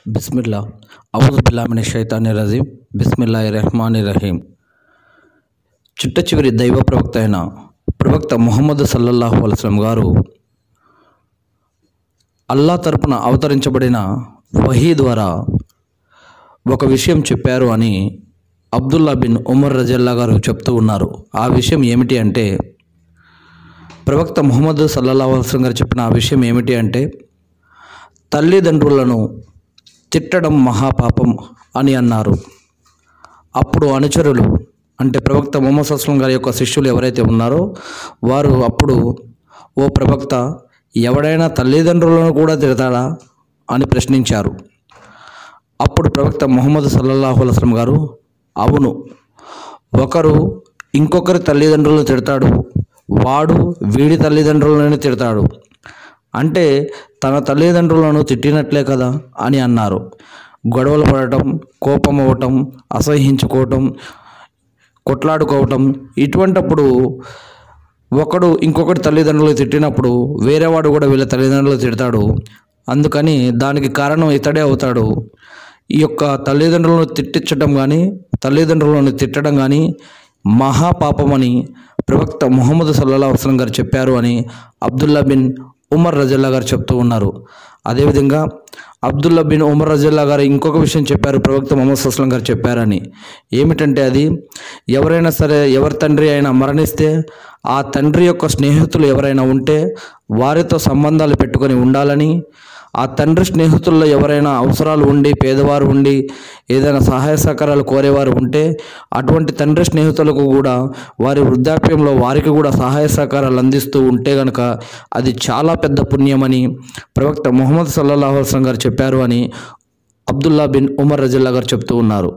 బిస్మిల్లా ఔజు బిల్లాహి మినష్ షైతానిర్ రజీం బిస్మిల్లాహిర్ రహ్మానిర్ రహీం. చిట్ట చివరి దైవ ప్రవక్త అయిన ప్రవక్త ముహమ్మద్ సల్లల్లాహు అలైహి వసల్లం గారు అల్లా తరపున అవతరించబడిన వహీ ద్వారా ఒక విషయం చెప్పారు అని అబ్దుల్లా బిన్ ఉమర్ రజల్లా గారు చెప్తూ ఉన్నారు. ఆ విషయం ఏమిటి అంటే, ప్రవక్త ముహమ్మద్ సల్లల్లాహు అలైహి వసల్లం గారు చెప్పిన ఆ విషయం ఏమిటి అంటే, తల్లిదండ్రులను తిట్టడం మహాపాపం అని అన్నారు. అప్పుడు అనుచరులు అంటే ప్రవక్త ముహమ్మద్ సల్లల్లాహు అలైహి వసల్లం గారి యొక్క శిష్యులు ఎవరైతే ఉన్నారో వారు అప్పుడు, ఓ ప్రవక్త, ఎవడైనా తల్లిదండ్రులను కూడా తిడతాడా అని ప్రశ్నించారు. అప్పుడు ప్రవక్త ముహమ్మద్ సల్లల్లాహు అలైహి వసల్లం గారు, అవును, ఒకరు ఇంకొకరి తల్లిదండ్రులను తిడతాడు, వాడు వీడి తల్లిదండ్రులను తిడతాడు, అంటే తన తల్లిదండ్రులను తిట్టినట్లే కదా అని అన్నారు. గొడవలు పడటం, కోపం అవ్వటం, అసహ్యించుకోవటం, కొట్లాడుకోవటం, ఇటువంటప్పుడు ఒకడు ఇంకొకటి తల్లిదండ్రులు తిట్టినప్పుడు వేరేవాడు కూడా వీళ్ళ తల్లిదండ్రులు తిడతాడు. అందుకని దానికి కారణం ఇతడే అవుతాడు. ఈ యొక్క తల్లిదండ్రులను తిట్టించడం కానీ తల్లిదండ్రులను తిట్టడం కానీ మహాపాపమని ప్రవక్త ముహమ్మద్ సల్లల్లాహు అలైహి వసల్లం గారు చెప్పారు అని అబ్దుల్లా బిన్ ఉమర్ రజల్లా గారు చెప్తూ ఉన్నారు. అదేవిధంగా అబ్దుల్లా బిన్ ఉమర్ రజల్లా గారు ఇంకొక విషయం చెప్పారు, ప్రవక్త ముహమ్మద్ సల్లల్లాహు అలైహి వసల్లం గారు చెప్పారని. ఏమిటంటే అది, ఎవరైనా సరే ఎవరి తండ్రి అయినా మరణిస్తే ఆ తండ్రి యొక్క స్నేహితులు ఎవరైనా ఉంటే వారితో సంబంధాలు పెట్టుకొని ఉండాలని, ఆ తండ్రి స్నేహితుల్లో ఎవరైనా అవసరాలు ఉండి పేదవారు ఉండి ఏదైనా సహాయ సహకారాలు కోరేవారు ఉంటే అటువంటి తండ్రి స్నేహితులకు కూడా వారి వృద్ధాప్యంలో వారికి కూడా సహాయ సహకారాలు అందిస్తూ ఉంటే కనుక అది చాలా పెద్ద పుణ్యమని ప్రవక్త ముహమ్మద్ సల్లల్లాహు అలైహి వసల్లం గారు చెప్పారు అని అబ్దుల్లా బిన్ ఉమర్ రజల్లా గారు చెప్తూ ఉన్నారు.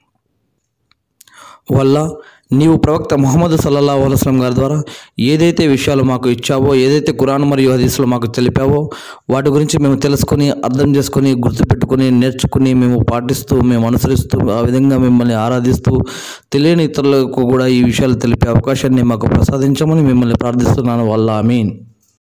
వల్ల నీవు ప్రవక్త ముహమ్మద్ సల్లల్లాహు అలైహి వసల్లం గారి ద్వారా ఏదైతే విషయాలు మాకు ఇచ్చావో, ఏదైతే ఖురాన్ మరియు హదీస్లో మాకు తెలిపావో వాటి గురించి మేము తెలుసుకొని, అర్థం చేసుకొని, గుర్తుపెట్టుకొని, నేర్చుకుని, మేము పాటిస్తూ, మేము అనుసరిస్తూ, ఆ విధంగా మిమ్మల్ని ఆరాధిస్తూ తెలియని ఇతరులకు కూడా ఈ విషయాలు తెలిపే అవకాశాన్ని మాకు ప్రసాదించమని మిమ్మల్ని ప్రార్థిస్తున్నాను. వల్ల ఆమీన్.